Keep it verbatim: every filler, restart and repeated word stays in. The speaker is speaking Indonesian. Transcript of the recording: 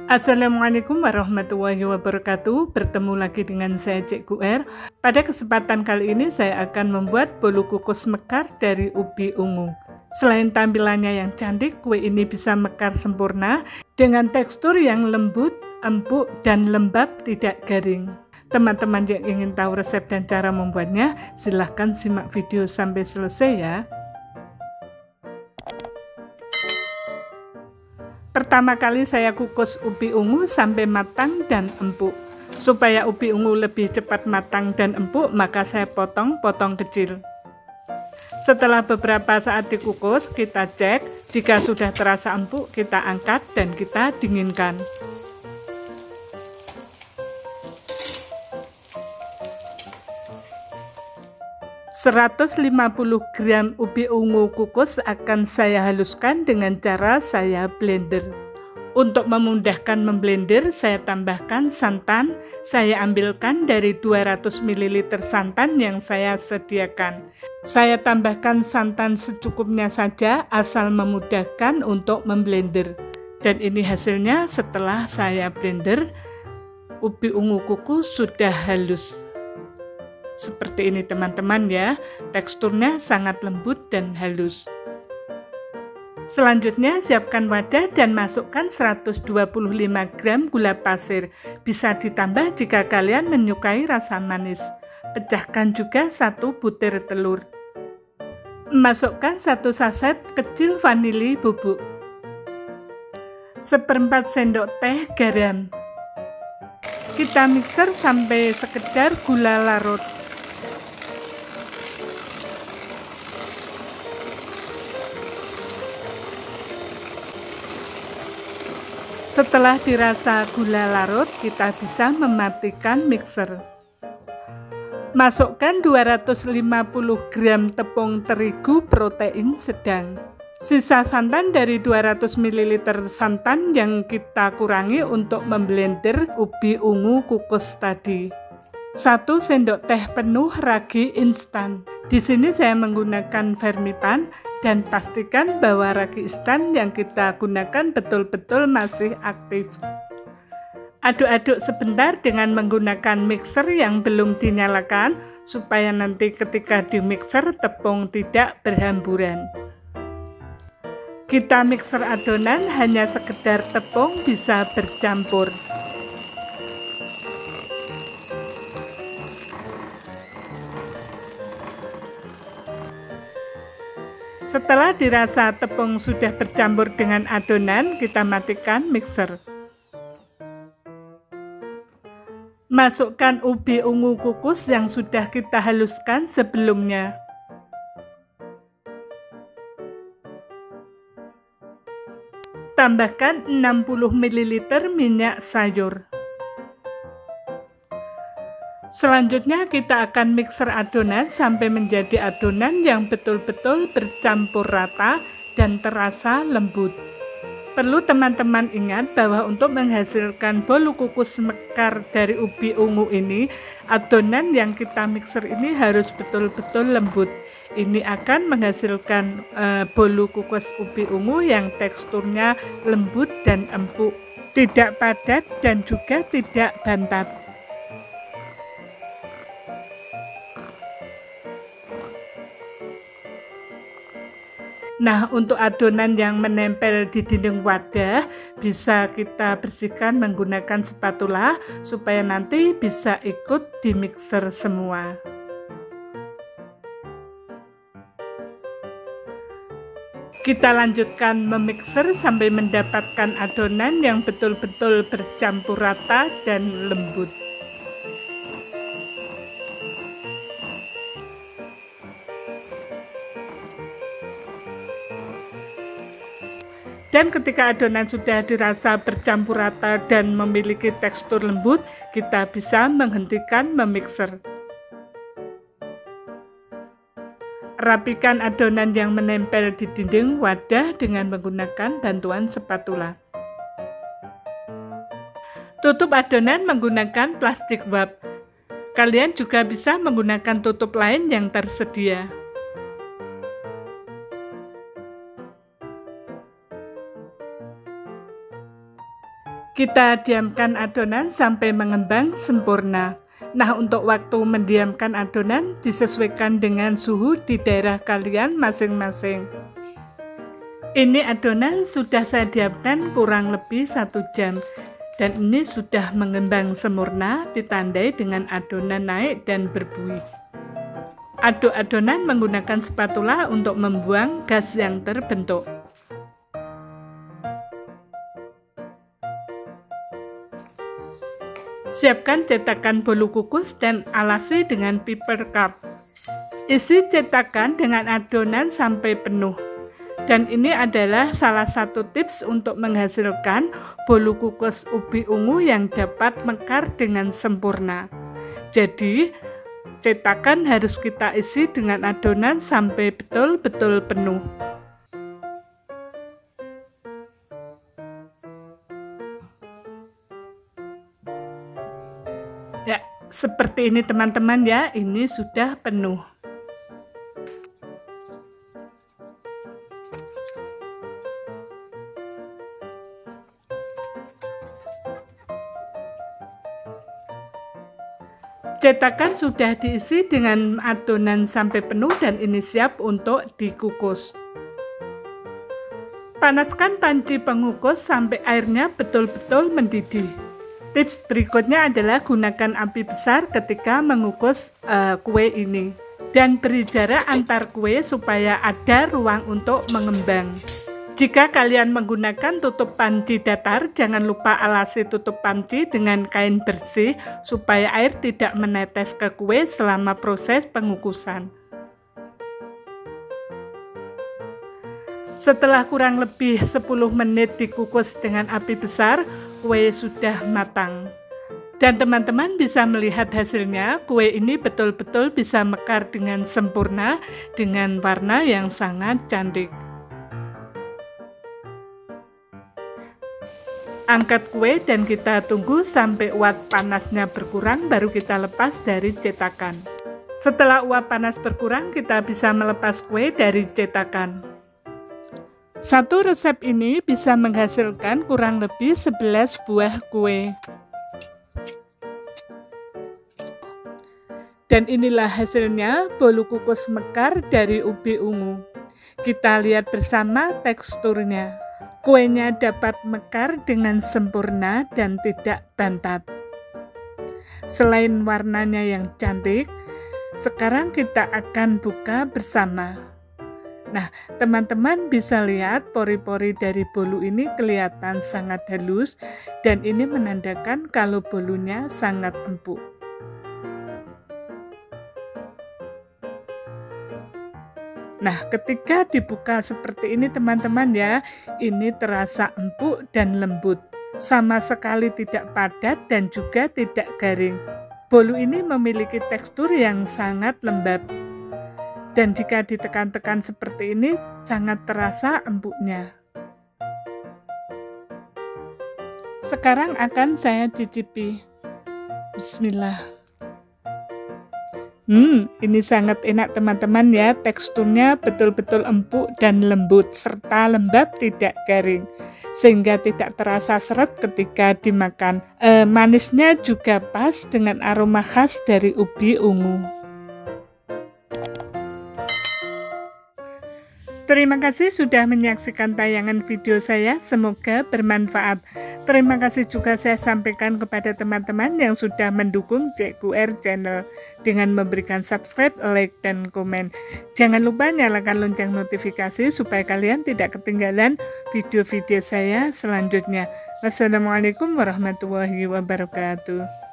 Assalamualaikum warahmatullahi wabarakatuh. Bertemu lagi dengan saya Cikgu R. Pada kesempatan kali ini saya akan membuat bolu kukus mekar dari ubi ungu. Selain tampilannya yang cantik, kue ini bisa mekar sempurna dengan tekstur yang lembut, empuk, dan lembab, tidak garing. Teman-teman yang ingin tahu resep dan cara membuatnya, silahkan simak video sampai selesai ya. Pertama kali saya kukus ubi ungu sampai matang dan empuk. Supaya ubi ungu lebih cepat matang dan empuk, maka saya potong-potong kecil. Setelah beberapa saat dikukus, kita cek. Jika sudah terasa empuk, kita angkat dan kita dinginkan. seratus lima puluh gram ubi ungu kukus akan saya haluskan dengan cara saya blender. Untuk memudahkan memblender, saya tambahkan santan. Saya ambilkan dari dua ratus mililiter santan yang saya sediakan. Saya tambahkan santan secukupnya saja, asal memudahkan untuk memblender. Dan ini hasilnya setelah saya blender, ubi ungu kukus sudah halus. Seperti ini teman-teman ya, teksturnya sangat lembut dan halus. Selanjutnya siapkan wadah dan masukkan seratus dua puluh lima gram gula pasir. Bisa ditambah jika kalian menyukai rasa manis. Pecahkan juga satu butir telur. Masukkan satu saset kecil vanili bubuk. Seperempat sendok teh garam. Kita mixer sampai sekedar gula larut. Setelah dirasa gula larut, kita bisa mematikan mixer. Masukkan dua ratus lima puluh gram tepung terigu protein sedang. Sisa santan dari dua ratus mililiter santan yang kita kurangi untuk memblender ubi ungu kukus tadi. satu sendok teh penuh ragi instan. Di sini saya menggunakan Vermipan dan pastikan bahwa ragi instan yang kita gunakan betul-betul masih aktif. Aduk-aduk sebentar dengan menggunakan mixer yang belum dinyalakan supaya nanti ketika di mixer tepung tidak berhamburan. Kita mixer adonan hanya sekedar tepung bisa bercampur. Setelah dirasa tepung sudah bercampur dengan adonan, kita matikan mixer. Masukkan ubi ungu kukus yang sudah kita haluskan sebelumnya. Tambahkan enam puluh mililiter minyak sayur. Selanjutnya kita akan mixer adonan sampai menjadi adonan yang betul-betul bercampur rata dan terasa lembut. Perlu teman-teman ingat bahwa untuk menghasilkan bolu kukus mekar dari ubi ungu ini, adonan yang kita mixer ini harus betul-betul lembut. Ini akan menghasilkan e, bolu kukus ubi ungu yang teksturnya lembut dan empuk, tidak padat dan juga tidak bantat. Nah, untuk adonan yang menempel di dinding wadah bisa kita bersihkan menggunakan spatula supaya nanti bisa ikut di mixer semua. Kita lanjutkan memixer sampai mendapatkan adonan yang betul-betul bercampur rata dan lembut. Dan ketika adonan sudah dirasa bercampur rata dan memiliki tekstur lembut, kita bisa menghentikan memixer. Rapikan adonan yang menempel di dinding wadah dengan menggunakan bantuan spatula. Tutup adonan menggunakan plastik wrap. Kalian juga bisa menggunakan tutup lain yang tersedia. Kita diamkan adonan sampai mengembang sempurna. Nah, untuk waktu mendiamkan adonan disesuaikan dengan suhu di daerah kalian masing-masing. Ini adonan sudah saya diamkan kurang lebih satu jam. Dan ini sudah mengembang sempurna, ditandai dengan adonan naik dan berbuih. Aduk adonan menggunakan spatula untuk membuang gas yang terbentuk. Siapkan cetakan bolu kukus dan alasi dengan paper cup. Isi cetakan dengan adonan sampai penuh. Dan ini adalah salah satu tips untuk menghasilkan bolu kukus ubi ungu yang dapat mekar dengan sempurna. Jadi, cetakan harus kita isi dengan adonan sampai betul-betul penuh. Ya, seperti ini teman-teman ya, ini sudah penuh. Cetakan sudah diisi dengan adonan sampai penuh dan ini siap untuk dikukus. Panaskan panci pengukus sampai airnya betul-betul mendidih. Tips berikutnya adalah gunakan api besar ketika mengukus uh, kue ini dan beri jarak antar kue supaya ada ruang untuk mengembang. Jika kalian menggunakan tutup panci datar, jangan lupa alasi tutup panci dengan kain bersih supaya air tidak menetes ke kue selama proses pengukusan. Setelah kurang lebih sepuluh menit dikukus dengan api besar, kue sudah matang. Dan teman-teman bisa melihat hasilnya, kue ini betul-betul bisa mekar dengan sempurna dengan warna yang sangat cantik. Angkat kue dan kita tunggu sampai uap panasnya berkurang, baru kita lepas dari cetakan. Setelah uap panas berkurang, kita bisa melepas kue dari cetakan. Satu resep ini bisa menghasilkan kurang lebih sebelas buah kue. Dan inilah hasilnya bolu kukus mekar dari ubi ungu. Kita lihat bersama teksturnya. Kuenya dapat mekar dengan sempurna dan tidak bantat. Selain warnanya yang cantik, sekarang kita akan buka bersama. Nah, teman-teman bisa lihat pori-pori dari bolu ini kelihatan sangat halus dan ini menandakan kalau bolunya sangat empuk. Nah, ketika dibuka seperti ini teman-teman ya, ini terasa empuk dan lembut. Sama sekali tidak padat dan juga tidak garing. Bolu ini memiliki tekstur yang sangat lembab. Dan jika ditekan-tekan seperti ini, sangat terasa empuknya. Sekarang akan saya cicipi. Bismillah. Hmm, ini sangat enak teman-teman ya. Teksturnya betul-betul empuk dan lembut, serta lembab tidak garing. Sehingga tidak terasa seret ketika dimakan. E, manisnya juga pas dengan aroma khas dari ubi ungu. Terima kasih sudah menyaksikan tayangan video saya, semoga bermanfaat. Terima kasih juga saya sampaikan kepada teman-teman yang sudah mendukung Cikgu R Channel dengan memberikan subscribe, like, dan komen. Jangan lupa nyalakan lonceng notifikasi supaya kalian tidak ketinggalan video-video saya selanjutnya. Wassalamualaikum warahmatullahi wabarakatuh.